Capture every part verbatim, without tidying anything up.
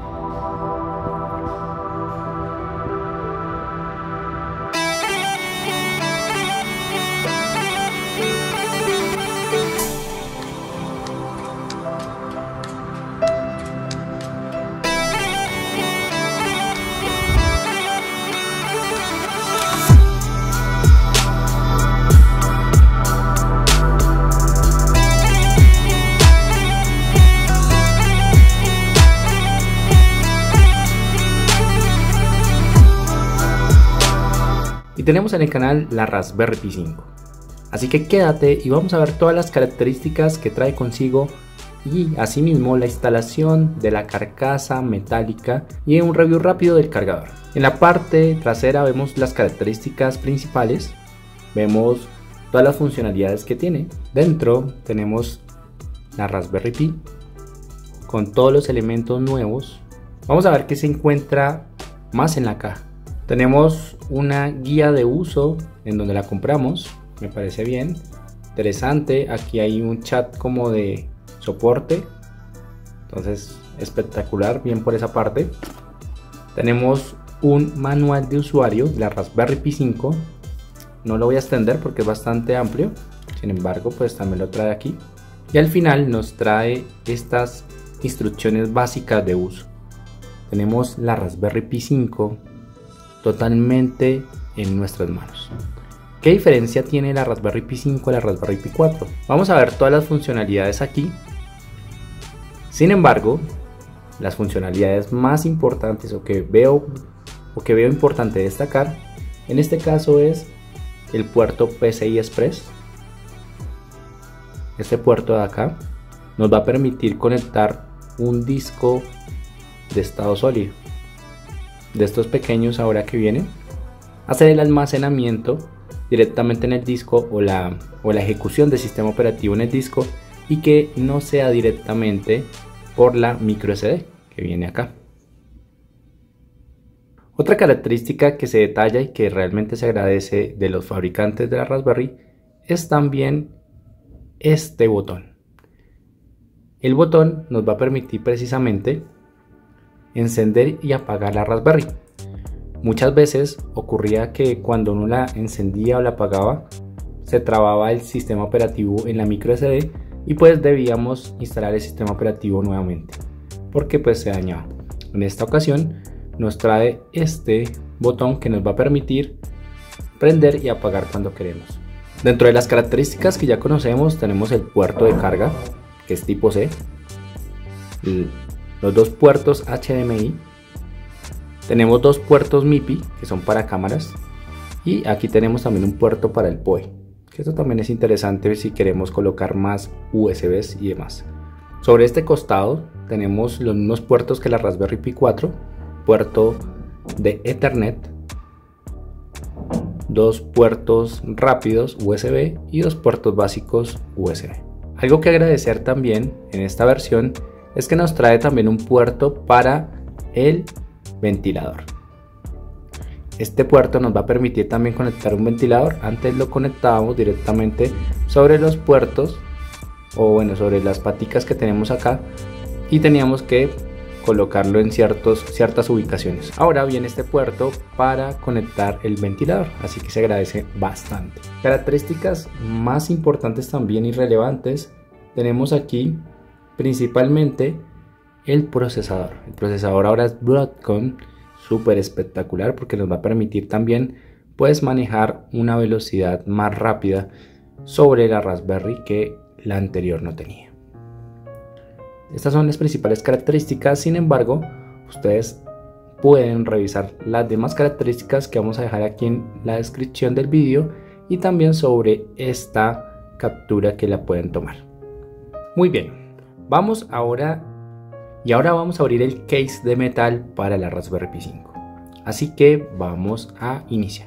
Y tenemos en el canal la Raspberry Pi cinco. Así que quédate y vamos a ver todas las características que trae consigo y asimismo la instalación de la carcasa metálica y un review rápido del cargador. En la parte trasera vemos las características principales, vemos todas las funcionalidades que tiene. Dentro tenemos la Raspberry Pi con todos los elementos nuevos. Vamos a ver qué se encuentra más en la caja. Tenemos una guía de uso en donde la compramos, me parece bien, interesante. Aquí hay un chat como de soporte, entonces espectacular, bien por esa parte. Tenemos un manual de usuario de la Raspberry Pi cinco, no lo voy a extender porque es bastante amplio, sin embargo pues también lo trae aquí. Y al final nos trae estas instrucciones básicas de uso. Tenemos la Raspberry Pi cinco totalmente en nuestras manos. ¿Qué diferencia tiene la Raspberry Pi cinco a la Raspberry Pi cuatro? Vamos a ver todas las funcionalidades aquí. Sin embargo, las funcionalidades más importantes o que veo o que veo importante destacar en este caso es el puerto P C I Express. Este puerto de acá nos va a permitir conectar un disco de estado sólido, de estos pequeños ahora que vienen, hacer el almacenamiento directamente en el disco o la, o la ejecución del sistema operativo en el disco y que no sea directamente por la micro S D que viene acá. Otra característica que se detalla y que realmente se agradece de los fabricantes de la Raspberry es también este botón. El botón nos va a permitir precisamente encender y apagar la Raspberry. Muchas veces ocurría que cuando uno la encendía o la apagaba se trababa el sistema operativo en la micro S D y pues debíamos instalar el sistema operativo nuevamente porque pues se dañaba. En esta ocasión nos trae este botón que nos va a permitir prender y apagar cuando queremos. Dentro de las características que ya conocemos tenemos el puerto de carga, que es tipo C, el los dos puertos H D M I, tenemos dos puertos M I P I que son para cámaras y aquí tenemos también un puerto para el P O E, que esto también es interesante si queremos colocar más U S Bs y demás. Sobre este costado tenemos los mismos puertos que la Raspberry Pi cuatro, puerto de Ethernet, dos puertos rápidos U S B y dos puertos básicos U S B. Algo que agradecer también en esta versión es que nos trae también un puerto para el ventilador. Este puerto nos va a permitir también conectar un ventilador. Antes lo conectábamos directamente sobre los puertos o bueno sobre las paticas que tenemos acá y teníamos que colocarlo en ciertos, ciertas ubicaciones. Ahora viene este puerto para conectar el ventilador, así que se agradece bastante. Características más importantes también y relevantes tenemos aquí principalmente el procesador. El procesador ahora es Broadcom, súper espectacular porque nos va a permitir también pues manejar una velocidad más rápida sobre la Raspberry que la anterior no tenía. Estas son las principales características, sin embargo ustedes pueden revisar las demás características que vamos a dejar aquí en la descripción del vídeo y también sobre esta captura que la pueden tomar. Muy bien. Vamos ahora y ahora vamos a abrir el case de metal para la Raspberry Pi cinco. Así que vamos a iniciar.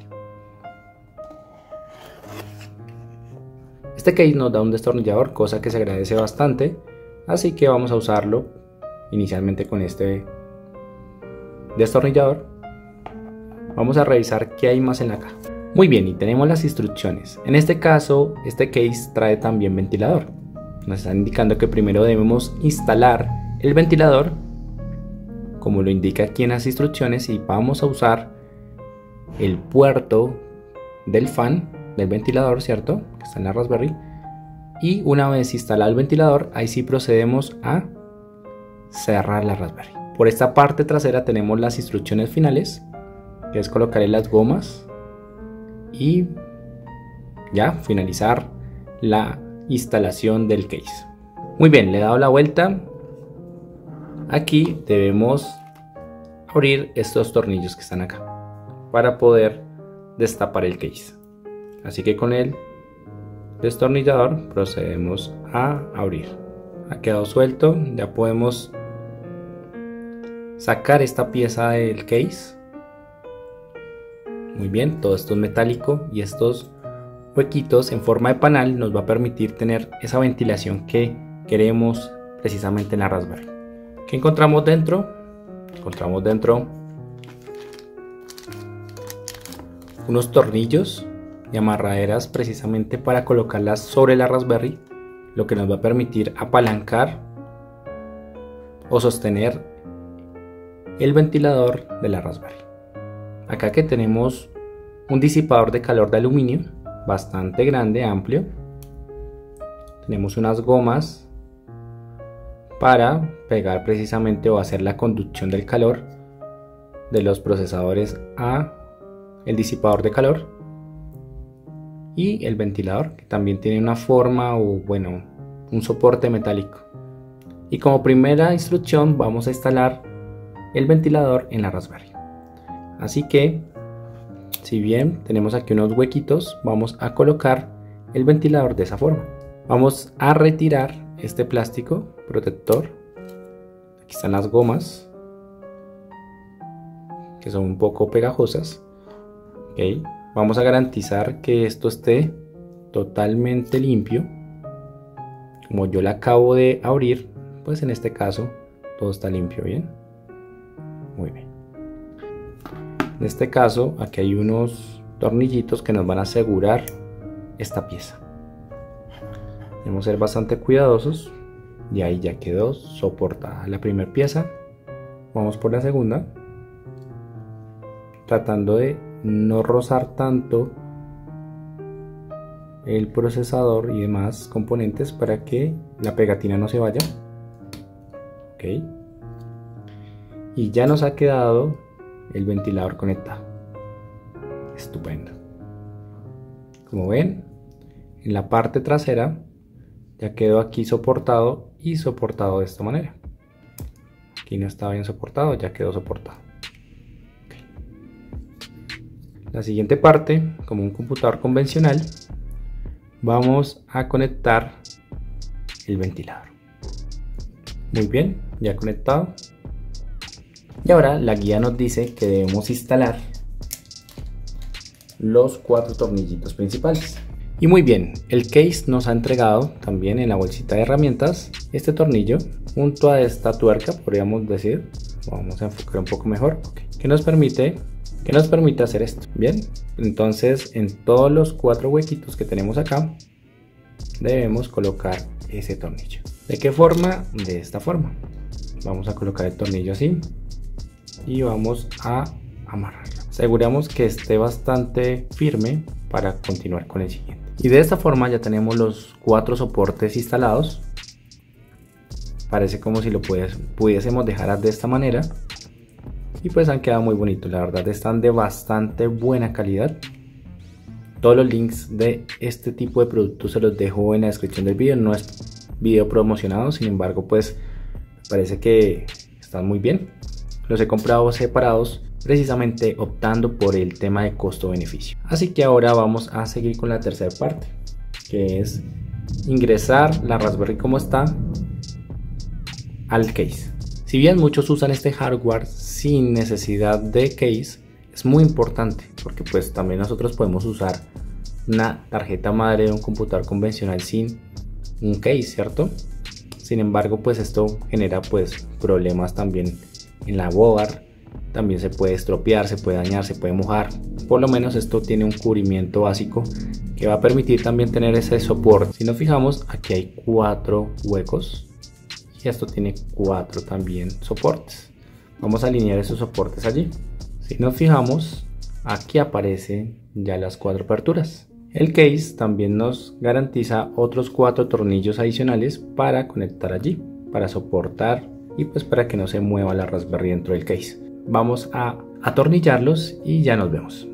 Este case nos da un destornillador, cosa que se agradece bastante. Así que vamos a usarlo inicialmente con este destornillador. Vamos a revisar qué hay más en la caja. Muy bien, y tenemos las instrucciones. En este caso, este case trae también ventilador. Nos está indicando que primero debemos instalar el ventilador como lo indica aquí en las instrucciones, y vamos a usar el puerto del fan, del ventilador, ¿cierto? Que está en la Raspberry. Y una vez instalado el ventilador, ahí sí procedemos a cerrar la Raspberry. Por esta parte trasera tenemos las instrucciones finales, que es colocarle las gomas y ya finalizar la instalación del case. Muy bien, le he dado la vuelta. Aquí debemos abrir estos tornillos que están acá para poder destapar el case. Así que con el destornillador procedemos a abrir. Ha quedado suelto, ya podemos sacar esta pieza del case. Muy bien, todo esto es metálico y estos huequitos en forma de panal nos va a permitir tener esa ventilación que queremos precisamente en la Raspberry. ¿Qué encontramos dentro? Encontramos dentro unos tornillos y amarraderas precisamente para colocarlas sobre la Raspberry, lo que nos va a permitir apalancar o sostener el ventilador de la Raspberry. Acá que tenemos un disipador de calor de aluminio bastante grande, amplio. Tenemos unas gomas para pegar precisamente o hacer la conducción del calor de los procesadores a el disipador de calor, y el ventilador, que también tiene una forma o bueno un soporte metálico. Y como primera instrucción vamos a instalar el ventilador en la Raspberry. Así que, si bien tenemos aquí unos huequitos, vamos a colocar el ventilador de esa forma. Vamos a retirar este plástico protector. Aquí están las gomas, que son un poco pegajosas. Okay. Vamos a garantizar que esto esté totalmente limpio. Como yo la acabo de abrir, pues en este caso todo está limpio, bien. Muy bien. En este caso aquí hay unos tornillitos que nos van a asegurar esta pieza. Debemos ser bastante cuidadosos. Y ahí ya quedó soportada la primera pieza. Vamos por la segunda, tratando de no rozar tanto el procesador y demás componentes para que la pegatina no se vaya. Ok. Y ya nos ha quedado el ventilador conectado. Estupendo. Como ven, en la parte trasera ya quedó aquí soportado y soportado de esta manera. Aquí no estaba bien soportado, ya quedó soportado. Okay. La siguiente parte, como un computador convencional, vamos a conectar el ventilador. Muy bien, ya conectado. Y ahora la guía nos dice que debemos instalar los cuatro tornillitos principales. Y muy bien, el case nos ha entregado también en la bolsita de herramientas este tornillo junto a esta tuerca, podríamos decir. Vamos a enfocar un poco mejor. Okay. ¿Qué nos permite? ¿Qué nos permite hacer esto? Bien, entonces en todos los cuatro huequitos que tenemos acá debemos colocar ese tornillo. ¿De qué forma? De esta forma. Vamos a colocar el tornillo así y vamos a amarrarlo. Aseguramos que esté bastante firme para continuar con el siguiente. Y de esta forma ya tenemos los cuatro soportes instalados. Parece como si lo pudiésemos dejar de esta manera. Y pues han quedado muy bonitos, la verdad están de bastante buena calidad. Todos los links de este tipo de productos se los dejo en la descripción del video. No es video promocionado, sin embargo pues parece que están muy bien. Los he comprado separados, precisamente optando por el tema de costo-beneficio. Así que ahora vamos a seguir con la tercera parte, que es ingresar la Raspberry como está al case. Si bien muchos usan este hardware sin necesidad de case, es muy importante porque pues también nosotros podemos usar una tarjeta madre de un computador convencional sin un case, ¿cierto? Sin embargo, pues esto genera pues problemas también en la board. También se puede estropear, se puede dañar, se puede mojar. Por lo menos esto tiene un cubrimiento básico que va a permitir también tener ese soporte. Si nos fijamos, aquí hay cuatro huecos y esto tiene cuatro también soportes. Vamos a alinear esos soportes allí. Si nos fijamos, aquí aparecen ya las cuatro aperturas. El case también nos garantiza otros cuatro tornillos adicionales para conectar allí, para soportar y pues para que no se mueva la Raspberry dentro del case. Vamos a atornillarlos y ya nos vemos.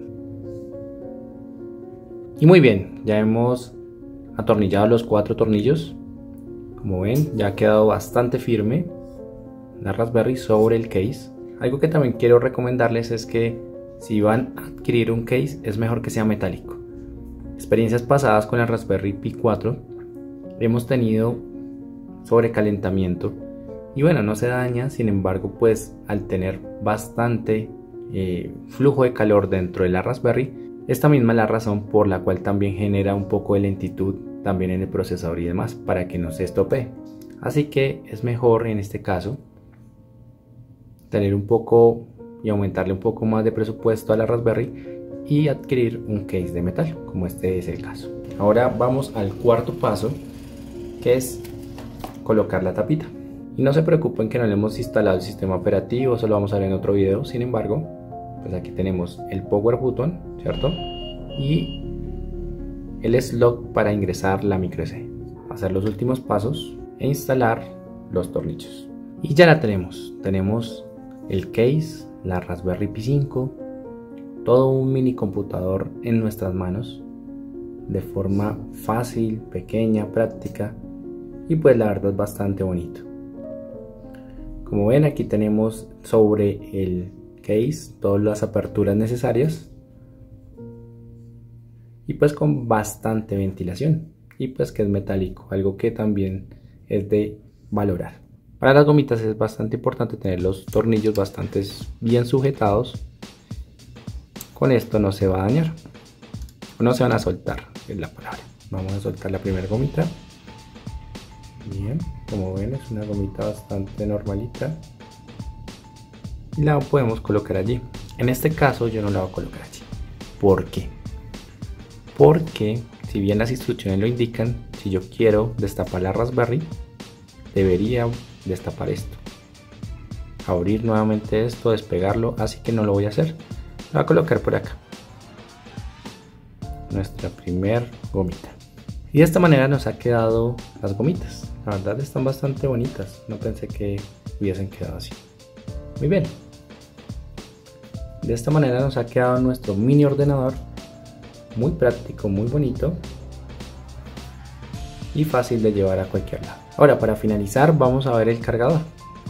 Y muy bien, ya hemos atornillado los cuatro tornillos. Como ven, ya ha quedado bastante firme la Raspberry sobre el case. Algo que también quiero recomendarles es que si van a adquirir un case, es mejor que sea metálico. Experiencias pasadas con la Raspberry Pi cuatro hemos tenido sobrecalentamiento y bueno, no se daña. Sin embargo, pues al tener bastante eh, flujo de calor dentro de la Raspberry, esta misma es la razón por la cual también genera un poco de lentitud también en el procesador y demás, para que no se estropee. Así que es mejor en este caso tener un poco y aumentarle un poco más de presupuesto a la Raspberry y adquirir un case de metal, como este es el caso. Ahora vamos al cuarto paso, que es colocar la tapita. Y no se preocupen que no le hemos instalado el sistema operativo, eso lo vamos a ver en otro video. Sin embargo, pues aquí tenemos el power button, ¿cierto? Y el slot para ingresar la micro S D. Hacer los últimos pasos e instalar los tornillos. Y ya la tenemos. Tenemos el case, la Raspberry Pi cinco, todo un mini computador en nuestras manos, de forma fácil, pequeña, práctica, y pues la verdad es bastante bonito. Como ven, aquí tenemos sobre el case todas las aperturas necesarias y pues con bastante ventilación, y pues que es metálico, algo que también es de valorar. Para las gomitas es bastante importante tener los tornillos bastante bien sujetados. Con esto no se va a dañar, no se van a soltar, es la palabra. Vamos a soltar la primera gomita. Bien, como ven, es una gomita bastante normalita y la podemos colocar allí. En este caso yo no la voy a colocar allí. ¿Por qué? Porque si bien las instrucciones lo indican, si yo quiero destapar la Raspberry, debería destapar esto, abrir nuevamente esto, despegarlo, así que no lo voy a hacer. Lo voy a colocar por acá, nuestra primer gomita, y de esta manera nos ha quedado las gomitas. La verdad están bastante bonitas, no pensé que hubiesen quedado así. Muy bien, de esta manera nos ha quedado nuestro mini ordenador, muy práctico, muy bonito y fácil de llevar a cualquier lado. Ahora, para finalizar, vamos a ver el cargador.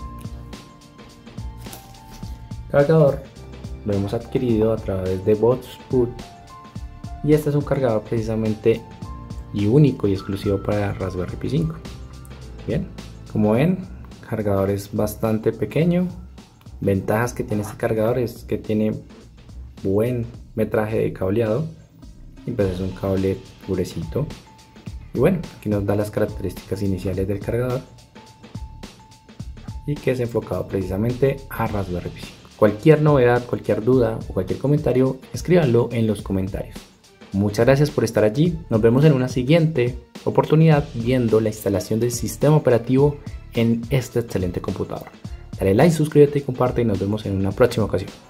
El cargador lo hemos adquirido a través de Botsboot y este es un cargador precisamente y único y exclusivo para la Raspberry Pi cinco. Bien, como ven, el cargador es bastante pequeño. Ventajas que tiene este cargador es que tiene buen metraje de cableado y pues es un cable gruesito. Y bueno, aquí nos da las características iniciales del cargador y que es enfocado precisamente a Raspberry Pi cinco. Cualquier novedad, cualquier duda o cualquier comentario, escríbanlo en los comentarios. Muchas gracias por estar allí. Nos vemos en una siguiente oportunidad viendo la instalación del sistema operativo en este excelente computador. Dale like, suscríbete y comparte y nos vemos en una próxima ocasión.